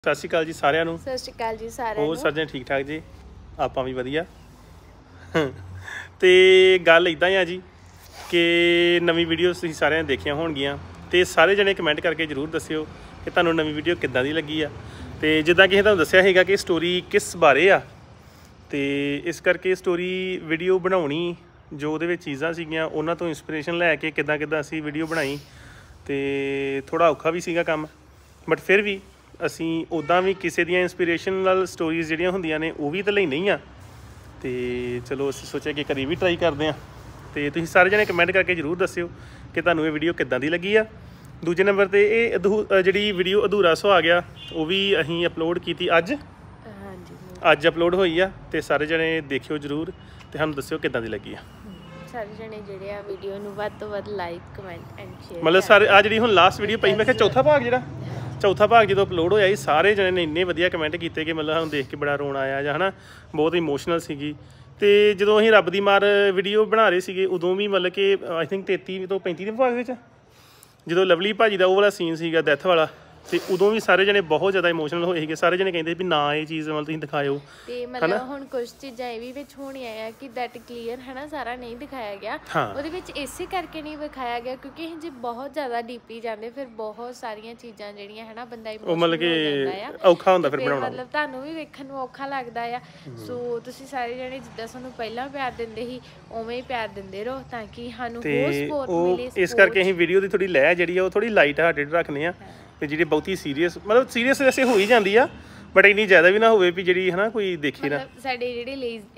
ਸਤਿ ਸ਼੍ਰੀ ਅਕਾਲ ਜੀ ਸਾਰਿਆਂ ਨੂੰ। ਸਤਿ ਸ਼੍ਰੀ ਅਕਾਲ ਜੀ ਸਾਰਿਆਂ ਨੂੰ। ਹੋਰ ਸਾਰੇ ਠੀਕ ਠਾਕ ਜੀ? ਆਪਾਂ ਵੀ ਵਧੀਆ। ਤੇ ਗੱਲ ਇਦਾਂ ਆ ਜੀ ਕਿ ਨਵੀਂ ਵੀਡੀਓ ਤੁਸੀਂ ਸਾਰਿਆਂ ਨੇ ਦੇਖੀਆਂ ਹੋਣਗੀਆਂ ਤੇ ਸਾਰੇ ਜਣੇ ਕਮੈਂਟ ਕਰਕੇ ਜ਼ਰੂਰ ਦੱਸਿਓ ਕਿ ਤੁਹਾਨੂੰ ਨਵੀਂ ਵੀਡੀਓ ਕਿੱਦਾਂ ਦੀ ਲੱਗੀ ਆ। ਤੇ ਜਿੱਦਾਂ ਕਿ ਤੁਹਾਨੂੰ ਦੱਸਿਆ ਸੀਗਾ ਕਿ ਸਟੋਰੀ ਕਿਸ ਬਾਰੇ ਆ, ਤੇ ਇਸ ਕਰਕੇ ਸਟੋਰੀ ਵੀਡੀਓ ਬਣਾਉਣੀ ਜੋ ਉਹਦੇ ਵਿੱਚ ਚੀਜ਼ਾਂ ਸੀਗੀਆਂ ਉਹਨਾਂ ਤੋਂ ਇੰਸਪੀਰੇਸ਼ਨ ਲੈ ਕੇ ਕਿੱਦਾਂ ਅਸੀਂ ਵੀਡੀਓ ਬਣਾਈ। ਤੇ ਥੋੜ੍ਹਾ ਔਖਾ ਵੀ ਸੀਗਾ ਕੰਮ, ਬਟ ਫਿਰ ਵੀ ਅਸੀਂ ਉੱਦਾਂ ਵੀ ਕਿਸੇ ਦੀਆਂ ਇੰਸਪੀਰੇਸ਼ਨਲ ਸਟੋਰੀਜ਼ ਜਿਹੜੀਆਂ ਹੁੰਦੀਆਂ ਨੇ ਉਹ ਵੀ ਤਾਂ ਲਈ ਨਹੀਂ ਆ। ਤੇ ਚਲੋ ਅਸੀਂ ਸੋਚਿਆ ਕਿ ਕਰੀ ਵੀ ਟਰਾਈ ਕਰਦੇ ਹਾਂ। ਤੇ ਤੁਸੀਂ ਸਾਰੇ ਜਣੇ ਕਮੈਂਟ ਕਰਕੇ ਜ਼ਰੂਰ ਦੱਸਿਓ ਕਿ ਤੁਹਾਨੂੰ ਇਹ ਵੀਡੀਓ ਕਿੱਦਾਂ ਦੀ ਲੱਗੀ ਆ। ਦੂਜੇ ਨੰਬਰ 'ਤੇ ਇਹ ਜਿਹੜੀ ਵੀਡੀਓ ਅਧੂਰਾ ਸੋ ਆ ਗਿਆ ਉਹ ਵੀ ਅਸੀਂ ਅਪਲੋਡ ਕੀਤੀ ਅੱਜ ਅਪਲੋਡ ਹੋਈ ਆ। ਤੇ ਸਾਰੇ ਜਣੇ ਦੇਖਿਓ ਜ਼ਰੂਰ ਤੇ ਸਾਨੂੰ ਦੱਸਿਓ ਕਿੱਦਾਂ ਦੀ ਲੱਗੀ ਆ। ਸਾਰੇ ਜਣੇ ਜਿਹੜੇ ਆ ਵੀਡੀਓ ਨੂੰ ਵੱਧ ਤੋਂ ਵੱਧ ਲਾਈਕ ਕਮੈਂਟ ਐਂਡ ਸ਼ੇਅਰ ਮਤਲਬ ਸਾਰੇ ਆ ਜਿਹੜੀ ਹੁਣ ਲਾਸਟ ਵੀਡੀਓ ਪਈ, ਮੈਂ ਕਿਹਾ ਚੌਥਾ ਭਾਗ ਜਦੋਂ ਅਪਲੋਡ ਹੋਇਆ ਸੀ ਸਾਰੇ ਜਣੇ ਨੇ ਇੰਨੇ ਵਧੀਆ ਕਮੈਂਟ ਕੀਤੇ ਕਿ ਮਤਲਬ ਸਾਨੂੰ ਦੇਖ ਕੇ ਬੜਾ ਰੋਣਾ ਆਇਆ ਜਾਂ ਹੈ ਨਾ, ਬਹੁਤ ਇਮੋਸ਼ਨਲ ਸੀਗੀ। ਤੇ ਜਦੋਂ ਅਸੀਂ ਰੱਬ ਦੀ ਮਾਰ ਵੀਡੀਓ ਬਣਾ ਰਹੇ ਸੀਗੇ ਉਦੋਂ ਵੀ ਮਤਲਬ ਕਿ ਆਈ ਥਿੰਕ 33 ਤੋਂ 35 ਦੇ ਭਾਗ ਵਿੱਚ ਜਦੋਂ ਲਵਲੀ ਭਾਜੀ ਦਾ ਉਹ ਵਾਲਾ ਸੀਨ ਸੀਗਾ ਡੈਥ ਵਾਲਾ, ਤੇ ਉਦੋਂ ਵੀ ਸਾਰੇ ਜਣੇ ਬਹੁਤ ਜ਼ਿਆਦਾ ਇਮੋਸ਼ਨਲ ਹੋਏ ਸੀਗੇ। ਸਾਰੇ ਜਣੇ ਕਹਿੰਦੇ ਵੀ ਨਾ ਇਹ ਚੀਜ਼ ਮਤਲਬ ਤੁਸੀਂ ਦਿਖਾਇਓ। ਤੇ ਮਤਲਬ ਹੁਣ ਕੁਝ ਚੀਜ਼ਾਂ ਇਹ ਵੀ ਵਿੱਚ ਹੋਣੀਆਂ ਆ ਕਿ ਦੈਟ ਕਲੀਅਰ ਹੈ ਨਾ, ਸਾਰਾ ਨਹੀਂ ਦਿਖਾਇਆ ਗਿਆ ਉਹਦੇ ਵਿੱਚ, ਇਸੇ ਕਰਕੇ ਨਹੀਂ ਵਿਖਾਇਆ ਗਿਆ ਕਿਉਂਕਿ ਜੇ ਬਹੁਤ ਜ਼ਿਆਦਾ ਡੀਪਲੀ ਜਾਂਦੇ ਫਿਰ ਬਹੁਤ ਸਾਰੀਆਂ ਚੀਜ਼ਾਂ ਜਿਹੜੀਆਂ ਹੈ ਨਾ ਬੰਦਾ ਉਹ ਮਤਲਬ ਕਿ ਔਖਾ ਹੁੰਦਾ ਫਿਰ ਬਣਾਉਣਾ, ਮਤਲਬ ਤੁਹਾਨੂੰ ਵੀ ਵੇਖਣ ਨੂੰ ਔਖਾ ਲੱਗਦਾ ਆ। ਸੋ ਤੁਸੀਂ ਸਾਰੇ ਜਣੇ ਜਿੱਦਾਂ ਸਾਨੂੰ ਪਹਿਲਾਂ ਪਿਆਰ ਦਿੰਦੇ ਸੀ ਉਵੇਂ ਹੀ ਪਿਆਰ ਦਿੰਦੇ ਰਹੋ ਤਾਂ ਕਿ ਸਾਨੂੰ ਹੋਰ ਸਪੋਰਟ ਮਿਲੇ। ਇਸ ਕਰਕੇ ਅਸੀਂ ਵੀਡੀਓ ਦੀ ਥੋੜੀ ਲੈ ਜਿਹੜੀ ਆ ਉਹ ਥੋੜੀ ਲਾਈਟ ਹਾਰਟਡ ਰੱਖਨੇ ਆ ਤੇ ਜਿਹੜੀ ਬਹੁਤੀ ਸੀਰੀਅਸ ਮਤਲਬ ਸੀਰੀਅਸ ਵੈਸੇ ਹੋ ਹੀ ਜਾਂਦੀ ਆ, ਬਟ ਇੰਨੀ ਜ਼ਿਆਦਾ ਵੀ ਨਾ ਹੋਵੇ ਵੀ ਜਿਹੜੀ ਹੈ ਨਾ ਕੋਈ ਦੇਖੇ ਨਾ। ਸਾਡੇ ਜਿਹੜੇ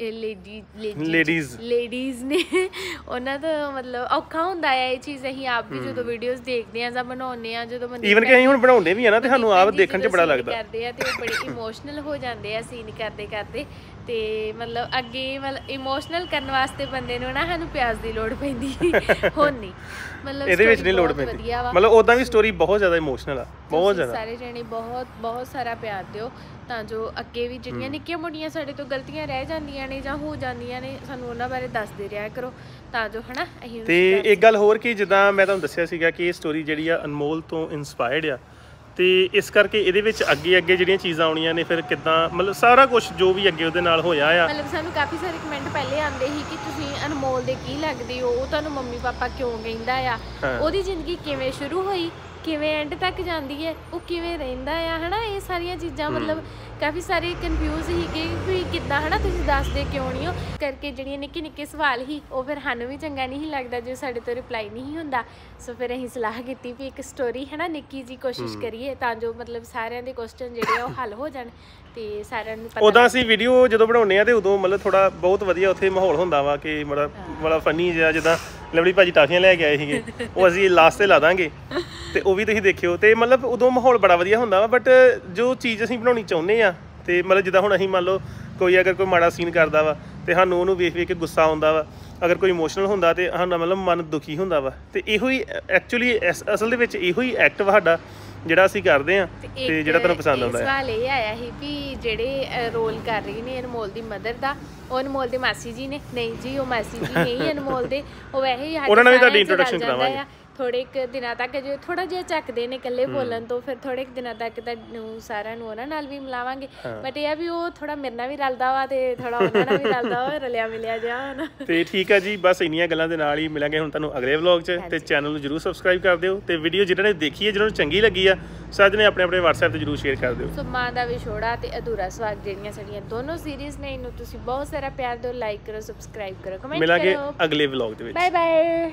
ਲੇਡੀਜ਼ ਨੇ ਉਹਨਾਂ ਦਾ ਮਤਲਬ ਔਖਾ ਹੁੰਦਾ ਆ ਇਹ ਚੀਜ਼। ਅਸੀਂ ਆਪ ਵੀ ਜਦੋਂ ਵੀਡੀਓਜ਼ ਦੇਖਦੇ ਆ ਜਾਂ ਬਣਾਉਂਦੇ ਆ, ਜਦੋਂ ਈਵਨ ਕਿ ਅਸੀਂ ਹੁਣ ਬਣਾਉਂਦੇ ਵੀ ਆ ਨਾ ਤੇ ਸਾਨੂੰ ਆਪ ਦੇਖਣ 'ਚ ਬੜਾ ਲੱਗਦਾ ਕਰਦੇ ਆ ਤੇ ਉਹ ਬੜੇ ਇਮੋਸ਼ਨਲ ਹੋ ਜਾਂਦੇ ਆ ਸੀਨ ਕਰਦੇ ਤੇ ਮਤਲਬ ਅੱਗੇ ਮਤਲਬ ਇਮੋਸ਼ਨਲ ਕਰਨ ਵਾਸਤੇ ਬੰਦੇ ਨੂੰ ਨਾ ਸਾਨੂੰ ਪਿਆਜ਼ ਦੀ ਲੋੜ ਪੈਂਦੀ ਹੁਣ ਨਹੀਂ, ਮਤਲਬ ਇਹਦੇ ਵਿੱਚ ਨਹੀਂ ਲੋੜ ਪੈਂਦੀ। ਮਤਲਬ ਉਦਾਂ ਵੀ ਸਟੋਰੀ ਬਹੁਤ ਜ਼ਿਆਦਾ ਇਮੋਸ਼ਨਲ ਆ, ਬਹੁਤ ਜ਼ਿਆਦਾ। ਸਾਰੇ ਜਣੇ ਬਹੁਤ ਸਾਰਾ ਪਿਆਰ ਦਿਓ ਤਾਂ ਜੋ ਅੱਗੇ ਵੀ ਜਿਹੜੀਆਂ ਨਿੱਕੀਆਂ ਮੋਟੀਆਂ ਸਾਡੇ ਤੋਂ ਗਲਤੀਆਂ ਰਹਿ ਜਾਂਦੀਆਂ ਨੇ ਜਾਂ ਹੋ ਜਾਂਦੀਆਂ ਨੇ ਸਾਨੂੰ ਉਹਨਾਂ ਬਾਰੇ ਦੱਸਦੇ ਰਿਹਾ ਕਰੋ ਤਾਂ ਜੋ ਹੈ ਨਾ ਅਸੀਂ। ਤੇ ਇੱਕ ਗੱਲ ਹੋਰ ਕਿ ਜਿੱਦਾਂ ਮੈਂ ਤੁਹਾਨੂੰ ਦੱਸਿਆ ਸੀਗਾ ਕਿ ਇਹ ਸਟੋਰੀ ਜਿਹੜੀ ਆ ਅਨਮੋਲ ਤੋਂ ਇਨਸਪਾਇਰਡ ਆ, ਤੇ ਇਸ ਕਰਕੇ ਇਹਦੇ ਵਿੱਚ ਅੱਗੇ ਜਿਹੜੀਆਂ ਚੀਜ਼ਾਂ ਆਉਣੀਆਂ ਨੇ ਫਿਰ ਕਿੱਦਾਂ ਮਤਲਬ ਸਾਰਾ ਕੁਝ ਜੋ ਵੀ ਅੱਗੇ ਉਹਦੇ ਨਾਲ ਹੋਇਆ ਆ। ਮਤਲਬ ਸਾਨੂੰ ਕਾਫੀ ਸਾਰੇ ਕਮੈਂਟ ਪਹਿਲੇ ਆਉਂਦੇ ਸੀ ਕਿ ਤੁਸੀਂ ਅਨਮੋਲ ਦੇ ਕੀ ਲੱਗਦੇ ਹੋ, ਉਹ ਤੁਹਾਨੂੰ ਮੰਮੀ ਪਾਪਾ ਕਿਉਂ ਕਹਿੰਦਾ ਆ, ਉਹਦੀ ਜ਼ਿੰਦਗੀ ਕਿਵੇਂ ਸ਼ੁਰੂ ਹੋਈ, ਕਿਵੇਂ ਐਂਡ ਤੱਕ ਜਾਂਦੀ ਹੈ, ਉਹ ਕਿਵੇਂ ਰਹਿੰਦਾ ਆ ਹੈ ਨਾ। ਇਹ ਸਾਰੀਆਂ ਚੀਜ਼ਾਂ ਮਤਲਬ ਕਾਫੀ ਸਾਰੇ ਕਨਫਿਊਜ਼ ਸੀਗੇ ਵੀ ਕਿੱਦਾਂ ਹੈ ਨਾ ਤੁਸੀਂ ਦੱਸਦੇ ਕਿਉਂ ਨਹੀਂ ਹੋ ਕਰਕੇ। ਜਿਹੜੀਆਂ ਨਿੱਕੇ ਸਵਾਲ ਸੀ ਉਹ ਫਿਰ ਸਾਨੂੰ ਵੀ ਚੰਗਾ ਨਹੀਂ ਲੱਗਦਾ ਜੇ ਸਾਡੇ ਤੋਂ ਰਿਪਲਾਈ ਨਹੀਂ ਹੁੰਦਾ। ਸੋ ਫਿਰ ਅਸੀਂ ਸਲਾਹ ਕੀਤੀ ਵੀ ਇੱਕ ਸਟੋਰੀ ਹੈ ਨਾ ਨਿੱਕੀ ਜੀ ਕੋਸ਼ਿਸ਼ ਕਰੀਏ ਤਾਂ ਜੋ ਮਤਲਬ ਸਾਰਿਆਂ ਦੇ ਕੁਐਸਚਨ ਜਿਹੜੇ ਆ ਉਹ ਹੱਲ ਹੋ ਜਾਣ ਤੇ ਸਾਰਿਆਂ ਨੂੰ ਪਤਾ। ਉਦਾਂ ਅਸੀਂ ਵੀਡੀਓ ਜਦੋਂ ਬਣਾਉਂਦੇ ਆ ਤੇ ਉਦੋਂ ਮਤਲਬ ਥੋੜਾ ਬਹੁਤ ਵਧੀਆ ਉੱਥੇ ਮਾਹੌਲ ਹੁੰਦਾ ਵਾ ਕਿ ਬੜਾ ਫਨੀ ਜਿਹਾ, ਜਿੱਦਾਂ ਲਵਲੀ ਭਾਜੀ ਟਾਫੀਆਂ ਲੈ ਕੇ ਆਏ ਸੀਗੇ ਉਹ ਅਸੀਂ ਲਾਸਟ ਤੇ ਲਾ ਦਾਂਗੇ ਤੇ ਉਹ ਵੀ ਤੁਸੀਂ ਦੇਖਿਓ। ਤੇ ਮਤਲਬ ਉਦੋਂ ਮਾਹੌਲ ਬੜਾ ਵਧੀਆ ਹੁੰਦਾ ਵਾ, ਬਟ ਜੋ ਚੀਜ਼ ਅਸੀਂ ਬਣਾਉਣੀ ਚਾਹੁੰਦੇ ਆ ਤੇ ਮਤਲਬ ਜਿੱਦਾਂ ਹੁਣ ਅਸੀਂ ਮੰਨ ਲਓ ਅਗਰ ਕੋਈ ਮਾੜਾ ਸੀਨ ਕਰਦਾ ਵਾ ਤੇ ਸਾਨੂੰ ਉਹਨੂੰ ਵੇਖ ਕੇ ਗੁੱਸਾ ਆਉਂਦਾ ਵਾ, ਅਗਰ ਕੋਈ ਇਮੋਸ਼ਨਲ ਹੁੰਦਾ ਤੇ ਸਾਨੂੰ ਮਤਲਬ ਮਨ ਦੁਖੀ ਹੁੰਦਾ ਵਾ। ਤੇ ਇਹੋ ਹੀ ਐਕਚੁਅਲੀ ਅਸਲ ਦੇ ਵਿੱਚ ਇਹੋ ਹੀ ਐਕਟ ਵਾ ਸਾਡਾ ਜਿਹੜਾ ਅਸੀਂ ਕਰਦੇ ਆ ਤੇ ਜਿਹੜਾ ਤੁਹਾਨੂੰ ਪਸੰਦ ਆਉਂਦਾ ਹੈ। ਸਵਾਲ ਇਹ ਆਇਆ ਸੀ ਵੀ ਜਿਹੜੇ ਰੋਲ ਕਰ ਰਹੀ ਨੇ ਅਨਮੋਲ ਦੀ ਮਦਰ ਦਾ, ਉਹ ਅਨਮੋਲ ਦੇ ਮਾਸੀ ਜੀ ਨੇ? ਨਹੀਂ ਜੀ, ਉਹ ਮਾਸੀ ਜੀ ਨਹੀਂ ਅਨਮੋਲ ਦੇ, ਉਹ ਵੈਸੇ ਹੀ ਉਹਨਾਂ ਨਾਲ ਵੀ ਤੁਹਾਡੀ ਇੰਟਰੋਡਕਸ਼ਨ ਕਰਾਵਾਂਗੇ। ਥੋੜੇ ਕੁ ਦਿਨਾਂ ਤੱਕ ਜੇ ਥੋੜਾ ਜਿਹਾ ਚੱਕਦੇ ਨੇ ਇਕੱਲੇ ਬੋਲਣ ਤੋਂ, ਫਿਰ ਥੋੜੇ ਕੁ ਦਿਨਾਂ ਤੱਕ ਤੁਹਾਨੂੰ ਸਾਰਿਆਂ ਨੂੰ ਉਹਨਾਂ ਨਾਲ ਵੀ ਮਿਲਾਵਾਂਗੇ। ਬਟ ਇਹ ਆ ਵੀ ਉਹ ਥੋੜਾ ਮੇਰੇ ਨਾਲ ਵੀ ਰਲਦਾ ਵਾ ਤੇ ਥੋੜਾ ਉਹਨਾਂ ਨਾਲ ਵੀ ਰਲਦਾ ਵਾ, ਰਲਿਆ ਮਿਲਿਆ ਜਾ ਹੁਣ। ਤੇ ਠੀਕ ਆ ਜੀ, ਬਸ ਇੰਨੀਆਂ ਗੱਲਾਂ ਦੇ ਨਾਲ ਹੀ ਮਿਲਾਂਗੇ ਹੁਣ ਤੁਹਾਨੂੰ ਅਗਲੇ ਵਲੌਗ 'ਚ। ਤੇ ਚੈਨਲ ਨੂੰ ਜਰੂਰ ਸਬਸਕ੍ਰਾਈਬ ਕਰ ਦਿਓ ਤੇ ਵੀਡੀਓ ਜਿਹਨਾਂ ਨੇ ਦੇਖੀ ਹੈ, ਜਿਹਨਾਂ ਨੂੰ ਚੰਗੀ ਲੱਗੀ ਆ, ਸਾਰੇ ਨੇ ਆਪਣੇ WhatsApp ਤੇ ਜਰੂਰ ਸ਼ੇਅਰ ਕਰ ਦਿਓ। ਸੋ ਮਾਂ ਦਾ ਵਿਛੋੜਾ ਤੇ ਅਧੂਰਾ ਸਵਾਗ ਜਿਹੜੀਆਂ ਸਾਡੀਆਂ ਦੋਨੋਂ ਸੀਰੀਜ਼ ਨੇ, ਇਹਨੂੰ ਤੁਸੀਂ ਬਹੁਤ ਸਾਰਾ ਪਿਆਰ ਦਿਓ, ਲਾਈਕ ਕਰੋ, ਸਬਸਕ੍ਰਾਈਬ ਕਰੋ, ਕਮੈਂਟ ਕਰੋ। ਮਿਲਾਂਗੇ ਅਗਲੇ ਵਲੌਗ ਦੇ ਵਿੱਚ। Bye bye.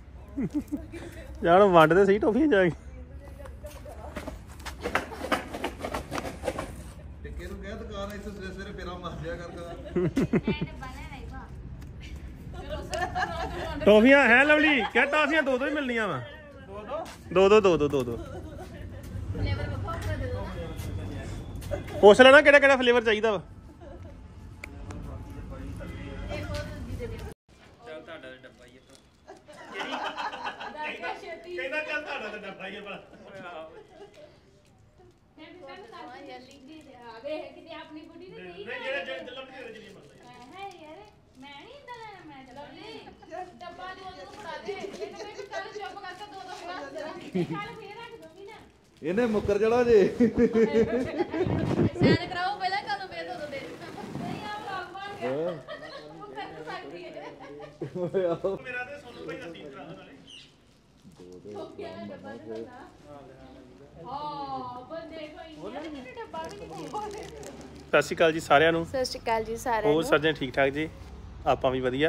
ਜਾਣ ਵੰਡਦੇ ਸਹੀ ਟੋਫੀਆਂ ਜਾ ਕੇ। ਟਿੱਕੇ ਨੂੰ ਕਹਿ ਦੁਕਾਨ ਇੱਥੇ ਸਵੇਰੇ ਫੇਰਾ ਮਾਰ ਦਿਆ ਕਰਦਾ। ਟੋਫੀਆਂ ਹੈ ਲਵਲੀ, ਕਹਿ ਟੋਫੀਆਂ ਦੋ ਹੀ ਮਿਲਣੀਆਂ ਵਾ। ਦੋ। ਪੁੱਛ ਲੈਣਾ ਕਿਹੜਾ ਫਲੇਵਰ ਚਾਹੀਦਾ ਵਾ। ਕਹਿੰਦਾ ਚੱਲ ਤੁਹਾਡਾ ਤਾਂ ਡੱਬਾ ਹੀ ਆ ਭਲਾ। ਇਹਨੇ ਮੁੱਕਰ ਜੜਾ ਜੇ ਸੈਨ ਕਰਾਓ ਪਹਿਲਾਂ ਕਦੋਂ ਵੇ ਦੋ ਦੇ ਨਹੀਂ ਆ ਵਲੌਗ ਬਣ ਗਿਆ ਮੁੱਕਰ ਤਾਂ ਸਕਦੀ ਹੈ ਮੇਰਾ ਤੇ ਸੋਨੂ ਭਾਈ ਦਾ ਸੀਨ ਕਰਾ ਦੋ ਨਾਲੇ ਟੋਪੀਆਂ ਦਾ ਡੱਬਾ ਤੇ ਬੰਦਾ ਬੰਦੇ ਕੋਈ ਨਹੀਂ ਡੱਬਾ ਵੀ ਨਹੀਂ ਬੋਲਦੇ। ਸਤਿ ਸ਼੍ਰੀ ਅਕਾਲ ਜੀ ਸਾਰਿਆਂ ਨੂੰ। ਸਤਿ ਸ਼੍ਰੀ ਅਕਾਲ ਜੀ ਸਾਰਿਆਂ ਹੋਰ ਨੂੰ। ਸਾਰੇ ਠੀਕ ਠਾਕ ਜੀ? ਆਪਾਂ ਵੀ ਵਧੀਆ।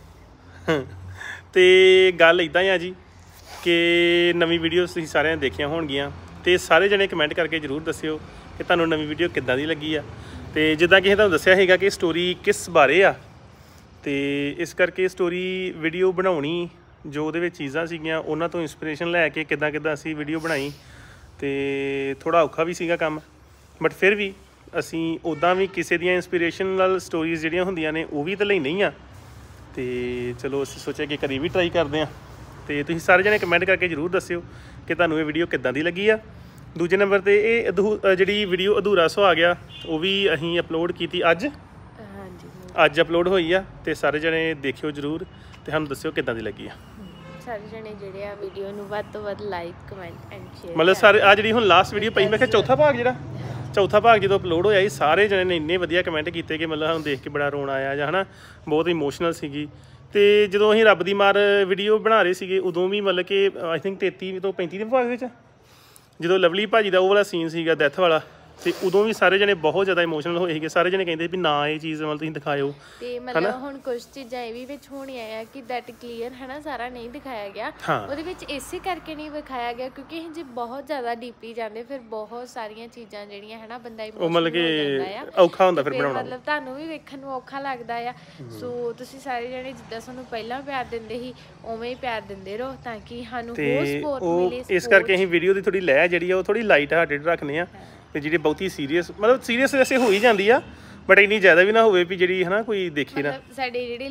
ਤੇ ਗੱਲ ਇਦਾਂ ਆ ਜੀ ਕਿ ਨਵੀਂ ਵੀਡੀਓ ਤੁਸੀਂ ਸਾਰਿਆਂ ਨੇ ਦੇਖੀਆਂ ਹੋਣਗੀਆਂ ਤੇ ਸਾਰੇ ਜਣੇ ਕਮੈਂਟ ਕਰਕੇ ਜਰੂਰ ਦੱਸਿਓ ਕਿ ਤੁਹਾਨੂੰ ਨਵੀਂ ਵੀਡੀਓ ਕਿੱਦਾਂ ਦੀ ਲੱਗੀ ਆ। ਤੇ ਜਿੱਦਾਂ ਕਿ ਤੁਹਾਨੂੰ ਦੱਸਿਆ ਹੈਗਾ ਕਿ ਸਟੋਰੀ ਕਿਸ ਬਾਰੇ ਆ, ਤੇ ਇਸ ਕਰਕੇ ਸਟੋਰੀ ਵੀਡੀਓ ਬਣਾਉਣੀ ਜੋ ਉਹਦੇ ਵਿੱਚ ਚੀਜ਼ਾਂ ਸੀਗੀਆਂ ਉਹਨਾਂ ਤੋਂ ਇੰਸਪੀਰੇਸ਼ਨ ਲੈ ਕੇ ਕਿੱਦਾਂ ਅਸੀਂ ਵੀਡੀਓ ਬਣਾਈ। ਤੇ ਥੋੜਾ ਔਖਾ ਵੀ ਸੀਗਾ ਕੰਮ, ਬਟ ਫਿਰ ਵੀ ਅਸੀਂ ਉੱਦਾਂ ਵੀ ਕਿਸੇ ਦੀਆਂ ਇੰਸਪੀਰੇਸ਼ਨਲ ਸਟੋਰੀਜ਼ ਜਿਹੜੀਆਂ ਹੁੰਦੀਆਂ ਨੇ ਉਹ ਵੀ ਤਾਂ ਲਈ ਨਹੀਂ ਆ। ਤੇ ਚਲੋ ਅਸੀਂ ਸੋਚਿਆ ਕਿ ਕਰੀ ਵੀ ਟਰਾਈ ਕਰਦੇ ਹਾਂ। ਤੇ ਤੁਸੀਂ ਸਾਰੇ ਜਣੇ ਕਮੈਂਟ ਕਰਕੇ ਜ਼ਰੂਰ ਦੱਸਿਓ ਕਿ ਤੁਹਾਨੂੰ ਇਹ ਵੀਡੀਓ ਕਿੱਦਾਂ ਦੀ ਲੱਗੀ ਆ। ਦੂਜੇ ਨੰਬਰ ਤੇ ਇਹ ਜਿਹੜੀ ਵੀਡੀਓ ਅਧੂਰਾ ਸੁਹਾਗ ਗਿਆ ਉਹ ਵੀ ਅਸੀਂ ਅਪਲੋਡ ਕੀਤੀ ਅੱਜ ਅਪਲੋਡ ਹੋਈ ਆ। ਤੇ ਸਾਰੇ ਜਣੇ ਦੇਖਿਓ ਜ਼ਰੂਰ ਤੇ ਸਾਨੂੰ ਦੱਸਿਓ ਕਿੱਦਾਂ ਦੀ ਲੱਗੀ ਆ। ਸਾਰੇ ਜਣੇ ਜਿਹੜੇ ਆ ਵੀਡੀਓ ਨੂੰ ਵੱਧ ਤੋਂ ਵੱਧ ਲਾਈਕ ਕਮੈਂਟ ਐਂਡ ਸ਼ੇਅਰ ਮਤਲਬ ਸਾਰੇ ਆ ਜਿਹੜੀ ਹੁਣ ਲਾਸਟ ਵੀਡੀਓ ਪਈ, ਮੈਂ ਕਿਹਾ ਚੌਥਾ ਭਾਗ ਜਦੋਂ ਅਪਲੋਡ ਹੋਇਆ ਸੀ ਸਾਰੇ ਜਣੇ ਨੇ ਇੰਨੇ ਵਧੀਆ ਕਮੈਂਟ ਕੀਤੇ ਕਿ ਮਤਲਬ ਸਾਨੂੰ ਦੇਖ ਕੇ ਬੜਾ ਰੋਣਾ ਆਇਆ ਜਾਂ ਹਨਾ ਬਹੁਤ ਇਮੋਸ਼ਨਲ ਸੀਗੀ। ਤੇ ਜਦੋਂ ਅਸੀਂ ਰੱਬ ਦੀ ਮਾਰ ਵੀਡੀਓ ਬਣਾ ਰਹੇ ਸੀਗੇ ਉਦੋਂ ਵੀ ਮਤਲਬ ਕਿ ਆਈ ਥਿੰਕ 33 ਤੋਂ 35 ਦੇ ਭਾਗ ਵਿੱਚ ਜਦੋਂ ਲਵਲੀ ਭਾਜੀ ਦਾ ਉਹ ਵਾਲਾ ਸੀਨ ਸੀਗਾ ਡੈਥ ਵਾਲਾ, ਤੇ ਉਦੋਂ ਵੀ ਸਾਰੇ ਜਣੇ ਬਹੁਤ ਜ਼ਿਆਦਾ ਇਮੋਸ਼ਨਲ ਹੋਏ ਸੀਗੇ। ਸਾਰੇ ਜਣੇ ਕਹਿੰਦੇ ਵੀ ਨਾ ਇਹ ਚੀਜ਼ ਮਤਲਬ ਤੁਸੀਂ ਦਿਖਾਇਓ। ਤੇ ਮਤਲਬ ਹੁਣ ਕੁਝ ਚੀਜ਼ਾਂ ਇਹ ਵੀ ਵਿੱਚ ਹੋਣੀਆਂ ਆ ਕਿ ਦੈਟ ਕਲੀਅਰ ਹੈ ਨਾ ਸਾਰਾ ਨਹੀਂ ਦਿਖਾਇਆ ਗਿਆ। ਉਹਦੇ ਵਿੱਚ ਇਸੇ ਕਰਕੇ ਨਹੀਂ ਵਿਖਾਇਆ ਗਿਆ ਕਿਉਂਕਿ ਜੇ ਬਹੁਤ ਜ਼ਿਆਦਾ ਡੀਪਲੀ ਜਾਂਦੇ ਫਿਰ ਬਹੁਤ ਸਾਰੀਆਂ ਚੀਜ਼ਾਂ ਜਿਹੜੀਆਂ ਹੈ ਨਾ ਬੰਦਾ ਉਹ ਮਤਲਬ ਕਿ ਔਖਾ ਹੁੰਦਾ ਫਿਰ ਬਣਾਉਣਾ, ਮਤਲਬ ਤੁਹਾਨੂੰ ਵੀ ਵੇਖਣ ਨੂੰ ਔਖਾ ਲੱਗਦਾ ਆ। ਸੋ ਤੁਸੀਂ ਸਾਰੇ ਜਣੇ ਜਿੱਦਾਂ ਸਾਨੂੰ ਪਹਿਲਾਂ ਪਿਆਰ ਦਿੰਦੇ ਸੀ ਉਵੇਂ ਹੀ ਪਿਆਰ ਦਿੰਦੇ ਰਹੋ ਤਾਂ ਕਿ ਸਾਨੂੰ ਹੋਰ ਸਪੋਰਟ ਮਿਲੇ। ਇਸ ਕਰਕੇ ਅਸੀਂ ਵੀਡੀਓ ਦੀ ਥੋੜੀ ਲੈ ਜਿਹੜੀ ਆ ਉਹ ਥੋੜੀ ਲਾਈਟ ਹਾਰਟਡ ਰੱਖਨੇ ਆ ਤੇ ਜਿਹੜੀ ਬਹੁਤੀ ਸੀਰੀਅਸ ਮਤਲਬ ਸੀਰੀਅਸ ਵੈਸੇ ਹੋ ਹੀ ਜਾਂਦੀ ਆ ਬਟ ਇੰਨੀ ਜ਼ਿਆਦਾ ਵੀ ਨਾ ਹੋਵੇ ਵੀ ਜਿਹੜੀ ਹਨਾ ਕੋਈ ਦੇਖੇ ਨਾ। ਸਾਡੇ ਜਿਹੜੇ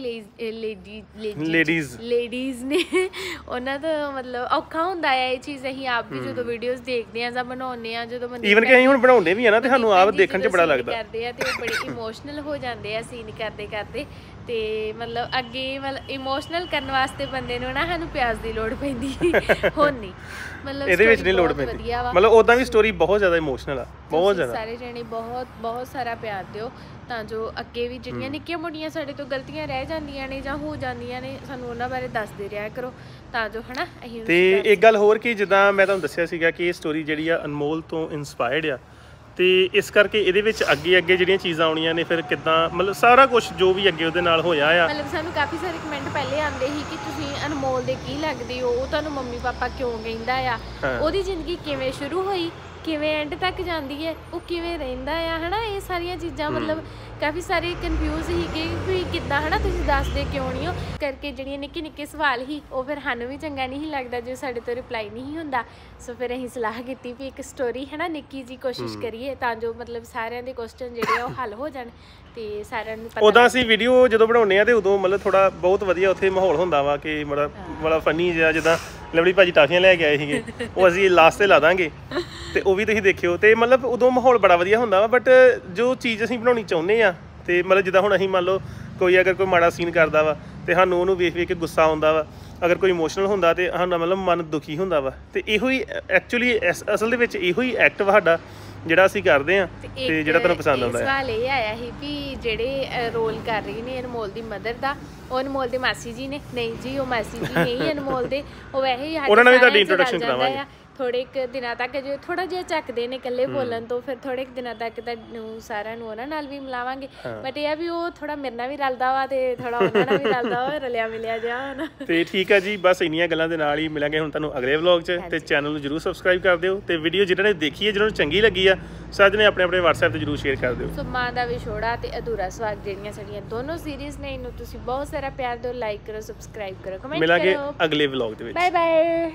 ਲੇਡੀਜ਼ ਨੇ ਉਹਨਾਂ ਤੋਂ ਮਤਲਬ ਔਖਾ ਹੁੰਦਾ ਆ ਇਹ ਚੀਜ਼। ਅਸੀਂ ਆਪ ਵੀ ਜਦੋਂ ਵੀਡੀਓਜ਼ ਦੇਖਦੇ ਆ ਜਾਂ ਬਣਾਉਂਦੇ ਆ ਜਦੋਂ ਈਵਨ ਕਿ ਅਸੀਂ ਹੁਣ ਬਣਾਉਂਦੇ ਵੀ ਆ ਨਾ ਤੇ ਸਾਨੂੰ ਆਪ ਦੇਖਣ 'ਚ ਬੜਾ ਲੱਗਦਾ ਕਰਦੇ ਆ ਤੇ ਉਹ ਬੜੇ ਇਮੋਸ਼ਨਲ ਹੋ ਜਾਂਦੇ ਆ ਸੀਨ ਕਰਦੇ ਤੇ ਮਤਲਬ ਅੱਗੇ ਮਤਲਬ ਇਮੋਸ਼ਨਲ ਕਰਨ ਵਾਸਤੇ ਬੰਦੇ ਨੂੰ ਨਾ ਸਾਨੂੰ ਪਿਆਸ ਦੀ ਲੋੜ ਪੈਂਦੀ ਹੁਣ ਨਹੀਂ ਮਤਲਬ ਇਹਦੇ ਵਿੱਚ ਨਹੀਂ ਲੋੜ ਪੈਂਦੀ। ਮਤਲਬ ਉਦਾਂ ਵੀ ਸਟੋਰੀ ਬਹੁਤ ਜ਼ਿਆਦਾ ਇਮੋਸ਼ਨਲ ਆ, ਬਹੁਤ ਜ਼ਿਆਦਾ। ਸਾਰੇ ਜਣੇ ਬਹੁਤ ਸਾਰਾ ਪਿਆਰ ਦਿਓ ਤਾਂ ਜੋ ਅੱਗੇ ਵੀ ਜਿਹੜੀਆਂ ਨਿੱਕੀਆਂ ਮੋਟੀਆਂ ਸਾਡੇ ਤੋਂ ਗਲਤੀਆਂ ਰਹਿ ਜਾਂਦੀਆਂ ਨੇ ਜਾਂ ਹੋ ਜਾਂਦੀਆਂ ਨੇ ਸਾਨੂੰ ਉਹਨਾਂ ਬਾਰੇ ਦੱਸਦੇ ਰਿਹਾ ਕਰੋ ਤਾਂ ਜੋ ਹਨਾ ਅਸੀਂ। ਤੇ ਇੱਕ ਗੱਲ ਹੋਰ ਕਿ ਜਿੱਦਾਂ ਮੈਂ ਤੁਹਾਨੂੰ ਦੱਸਿਆ ਸੀਗਾ ਕਿ ਇਹ ਸਟੋਰੀ ਜਿਹੜੀ ਆ ਅਨਮੋਲ ਤੋਂ ਇਨਸਪਾਇਰਡ ਆ ਤੇ ਇਸ ਕਰਕੇ ਇਹਦੇ ਵਿੱਚ ਅੱਗੇ ਜਿਹੜੀਆਂ ਚੀਜ਼ਾਂ ਆਉਣੀਆਂ ਨੇ ਫਿਰ ਕਿੱਦਾਂ ਮਤਲਬ ਸਾਰਾ ਕੁਝ ਜੋ ਵੀ ਅੱਗੇ ਉਹਦੇ ਨਾਲ ਹੋਇਆ ਆ। ਮਤਲਬ ਸਾਨੂੰ ਕਾਫੀ ਸਾਰੇ ਕਮੈਂਟ ਪਹਿਲੇ ਆਉਂਦੇ ਸੀ ਕਿ ਤੁਸੀਂ ਅਨਮੋਲ ਦੇ ਕੀ ਲੱਗਦੇ ਹੋ, ਉਹ ਤੁਹਾਨੂੰ ਮੰਮੀ ਪਾਪਾ ਕਿਉਂ ਕਹਿੰਦਾ ਆ, ਉਹਦੀ ਜ਼ਿੰਦਗੀ ਕਿਵੇਂ ਸ਼ੁਰੂ ਹੋਈ, ਕਿਵੇਂ ਐਂਡ ਤੱਕ ਜਾਂਦੀ ਹੈ, ਉਹ ਕਿਵੇਂ ਰਹਿੰਦਾ ਆ ਹਨਾ। ਇਹ ਸਾਰੀਆਂ ਚੀਜ਼ਾਂ ਮਤਲਬ ਕਾਫੀ ਸਾਰੇ ਕਨਫਿਊਜ਼ ਸੀ ਕਿ ਕਿੱਦਾਂ ਹਨਾ ਤੁਸੀਂ ਦੱਸਦੇ ਕਿਉਂ ਨਹੀਂ ਹੋ ਕਰਕੇ ਜਿਹੜੀਆਂ ਨਿੱਕੇ ਸਵਾਲ ਸੀ ਉਹ ਫਿਰ ਸਾਨੂੰ ਵੀ ਚੰਗਾ ਨਹੀਂ ਲੱਗਦਾ ਜੇ ਸਾਡੇ ਤੋਂ ਰਿਪਲਾਈ ਨਹੀਂ ਹੁੰਦਾ। ਸੋ ਫਿਰ ਅਸੀਂ ਸਲਾਹ ਕੀਤੀ ਵੀ ਇੱਕ ਸਟੋਰੀ ਹੈ ਨਾ ਨਿੱਕੀ ਜੀ ਕੋਸ਼ਿਸ਼ ਕਰੀਏ ਤਾਂ ਜੋ ਮਤਲਬ ਸਾਰਿਆਂ ਦੇ ਕੁਐਸਚਨ ਜਿਹੜੇ ਆ ਉਹ ਹੱਲ ਹੋ ਜਾਣ ਤੇ ਸਾਰਿਆਂ ਨੂੰ ਪਤਾ। ਉਦਾਂ ਅਸੀਂ ਵੀਡੀਓ ਜਦੋਂ ਬਣਾਉਂਦੇ ਆ ਤੇ ਉਦੋਂ ਮਤਲਬ ਥੋੜਾ ਬਹੁਤ ਵਧੀਆ ਉੱਥੇ ਮਾਹੌਲ ਹੁੰਦਾ ਵਾ ਕਿ ਬੜਾ ਫਨੀ ਜਿਹਾ, ਜਿੱਦਾਂ ਲਵਲੀ ਭਾਜੀ ਟਾਫੀਆਂ ਲੈ ਕੇ ਆਏ ਸੀਗੇ ਉਹ ਅਸੀਂ ਲਾਸਟ ਤੇ ਲਾ ਦਾਂਗੇ ਤੇ ਉਹ ਵੀ ਤੁਸੀਂ ਦੇਖਿਓ। ਤੇ ਮਤਲਬ ਉਦੋਂ ਮਾਹੌਲ ਬੜਾ ਵਧੀਆ ਹੁੰਦਾ ਵਾ ਬਟ ਜੋ ਚੀਜ਼ ਅਸੀਂ ਬਣਾਉਣੀ ਚਾਹੁੰਦੇ ਆ ਤੇ ਮਤਲਬ ਜਿੱਦਾਂ ਹੁਣ ਅਸੀਂ ਮੰਨ ਲਓ ਅਗਰ ਕੋਈ ਮਾੜਾ ਸੀਨ ਕਰਦਾ ਵਾ ਤੇ ਸਾਨੂੰ ਉਹਨੂੰ ਵੇਖ ਕੇ ਗੁੱਸਾ ਆਉਂਦਾ ਵਾ, ਅਗਰ ਕੋਈ ਇਮੋਸ਼ਨਲ ਹੁੰਦਾ ਤੇ ਸਾਡਾ ਮਤਲਬ ਮਨ ਦੁਖੀ ਹੁੰਦਾ ਵਾ। ਤੇ ਇਹੋ ਹੀ ਐਕਚੁਅਲੀ ਅਸਲ ਦੇ ਵਿੱਚ ਇਹੋ ਹੀ ਐਕਟ ਵਾ ਸਾਡਾ ਜਿਹੜਾ ਅਸੀਂ ਕਰਦੇ ਆ ਤੇ ਜਿਹੜਾ ਤੁਹਾਨੂੰ ਪਸੰਦ ਆਉਂਦਾ ਹੈ। ਸਵਾਲ ਇਹ ਆਇਆ ਸੀ ਵੀ ਜਿਹੜੇ ਰੋਲ ਕਰ ਰਹੀ ਨੇ ਅਨਮੋਲ ਦੀ ਮਦਰ ਦਾ ਉਹ ਅਨਮੋਲ ਦੇ ਮਾਸੀ ਜੀ ਨੇ? ਨਹੀਂ ਜੀ ਉਹ ਮਾਸੀ ਜੀ ਨਹੀਂ ਅਨਮੋਲ ਦੇ, ਉਹ ਵੈਸੇ ਹੀ ਉਹਨਾਂ ਨਾਲ ਵੀ ਤੁਹਾਡੀ ਇੰਟਰੋਡਕਸ਼ਨ ਕਰਾਵਾਂਗੇ। ਥੋੜੇ ਕੁ ਦਿਨਾਂ ਤੱਕ ਜੇ ਥੋੜਾ ਜਿਹਾ ਚੱਕਦੇ ਨੇ ਇਕੱਲੇ ਬੋਲਣ ਤੋਂ ਫਿਰ ਥੋੜੇ ਕੁ ਦਿਨਾਂ ਤੱਕ ਤੁਹਾਨੂੰ ਸਾਰਿਆਂ ਨੂੰ ਉਹਨਾਂ ਨਾਲ ਵੀ ਮਿਲਾਵਾਂਗੇ। ਬਟ ਇਹ ਆ ਵੀ ਉਹ ਥੋੜਾ ਮੇਰੇ ਨਾਲ ਵੀ ਰਲਦਾ ਵਾ ਤੇ ਥੋੜਾ ਉਹਨਾਂ ਨਾਲ ਵੀ ਰਲਦਾ ਵਾ, ਰਲਿਆ ਮਿਲਿਆ ਜਾ ਹੁਣ। ਤੇ ਠੀਕ ਆ ਜੀ, ਬਸ ਇੰਨੀਆਂ ਗੱਲਾਂ ਦੇ ਨਾਲ ਹੀ ਮਿਲਾਂਗੇ ਹੁਣ ਤੁਹਾਨੂੰ ਅਗਲੇ ਵਲੌਗ 'ਚ। ਤੇ ਚੈਨਲ ਨੂੰ ਜਰੂਰ ਸਬਸਕ੍ਰਾਈਬ ਕਰ ਦਿਓ ਤੇ ਵੀਡੀਓ ਜਿਹਨਾਂ ਨੇ ਦੇਖੀ ਹੈ ਜਿਹਨਾਂ ਨੂੰ ਚੰਗੀ ਲੱਗੀ ਆ ਸਾਰੇ ਨੇ ਆਪਣੇ WhatsApp ਤੇ ਜਰੂਰ ਸ਼ੇਅਰ ਕਰ ਦਿਓ। ਸੋ ਮਾਂ ਦਾ ਵਿਛੋੜਾ ਤੇ ਅਧੂਰਾ ਸੁਹਾਗ ਜਿਹੜੀਆਂ ਸਾਡੀਆਂ ਦੋਨੋਂ ਸੀਰੀਜ਼ ਨੇ ਇਹਨੂੰ ਤੁਸੀਂ ਬਹੁਤ ਸਾਰਾ ਪਿਆਰ ਦਿਓ, ਲਾਈਕ ਕਰੋ, ਸਬਸਕ੍ਰਾਈਬ ਕਰੋ, ਕਮੈਂਟ ਕਰੋ। ਮਿਲਾਂਗੇ ਅਗਲੇ ਵਲੌਗ ਦੇ ਵਿੱਚ। Bye bye.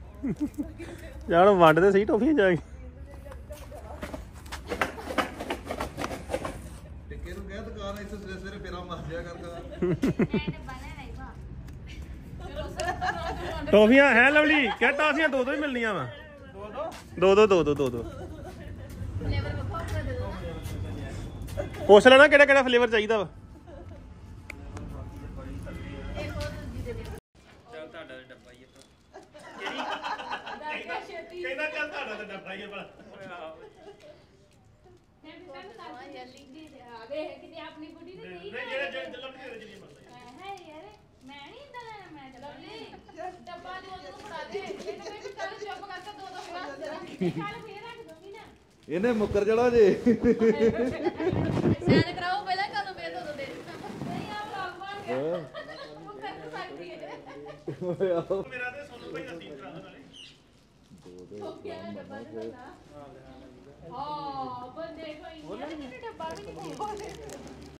ਯਾਰ ਵੰਡਦੇ ਸਹੀ ਟੋਫੀਆਂ ਜਾ ਕੇ ਟਿੱਕੇ ਨੂੰ ਕਹਿ ਦੁਕਾਨ ਇੱਥੇ ਸਵੇਰੇ ਫੇਰਾ ਮਾਰ ਲਿਆ ਕਰਦਾ। ਟੋਫੀਆਂ ਹੈ ਲਵਲੀ ਕਹਿ ਟਾਫੀਆਂ ਦੋ ਹੀ ਮਿਲਣੀਆਂ ਵਾ। ਦੋ ਪੁੱਛ ਲੈਣਾ ਕਿਹੜਾ ਫਲੇਵਰ ਚਾਹੀਦਾ ਵਾ। ਕਹਿੰਦਾ ਚੱਲ ਤੁਹਾਡਾ ਤਾਂ ਡੱਬਾ ਚੱਲੀ ਦੀ ਆ ਗਏ ਕਿਤੇ ਆਪਣੀ ਬੁੱਢੀ ਨੂੰ ਨਹੀਂ ਜਿਹੜੇ ਲੱਭਦੇ ਜਿਹੜੇ ਜਿਹੜੀ ਮੰਨਦਾ ਹੈ ਯਾਰ ਮੈਂ ਨਹੀਂ ਇੰਦਾ ਲੈਣਾ ਮੈਂ ਚੱਲੀ ਡੱਬਾ ਜੋ ਉਹਨੂੰ ਫੜਾ ਦੇ ਇਹਨੂੰ ਕੋਈ ਕੱਲ ਚੁੱਪ ਕਰਕੇ ਦੋ ਦੋ ਗਲਾਸ ਦੇ ਕੱਲ ਫੇਰ ਰੱਖ ਦੂੰਗੀ ਨਾ ਇਹਨੇ ਮੁੱਕਰ ਜਣਾ ਜੇ ਸੈਨ ਕਰਾਓ ਪਹਿਲਾਂ ਕਦੋਂ ਫੇਰ ਦੋ ਦੋ ਦੇ ਨਹੀਂ ਆ ਵਲੌਗ ਬਣ ਗਿਆ ਉਹ ਕਰ ਸਕਦੀ ਹੈ ਮੇਰਾ ਤੇ ਸੋਨੂ ਭਾਈ ਦਾ ਸੀਨ ਕਰਾ ਦੋ ਨਾਲੇ ਟੋਪੀਆਂ ਦਾ ਡੱਬਾ ਤੇ ਬੰਦਾ ਹਾਂ ਬੰਦੇ ਕੋਈ ਨਹੀਂ ਡੱਬਾ ਵੀ ਨਹੀਂ